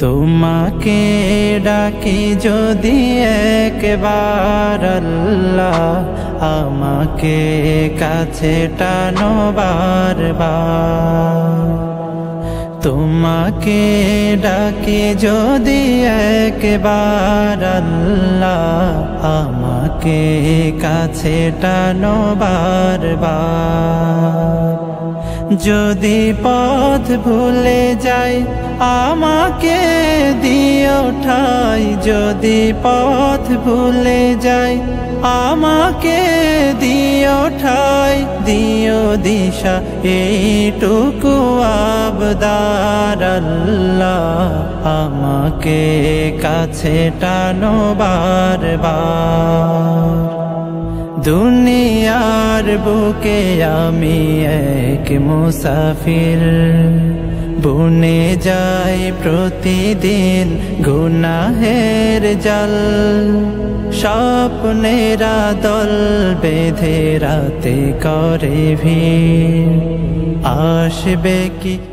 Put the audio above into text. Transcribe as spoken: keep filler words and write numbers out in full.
তোমাকে ডাকি যদি একবার আল্লাহ, আমাকে কাছে টানো বারবার। তোমাকে ডাকি যদি একবার আল্লাহ, আমাকে কাছে টানো বারবার। যদি পথ ভুলে যাই আমাকে দিও ঠাই, যদি পথ ভুলে যাই আমাকে দিও ঠাই, দিও দিশা এইটুকু আবদার আল্লাহ, আমাকে কাছে টানো বারবার। দুনিয়ার বুকে আমি এক মুসাফির, বুনে যাই প্রতিদিন গুনাহের জাল। স্বপ্নেরা দল বেঁধে রাতে করে ভিড়, আসবে কি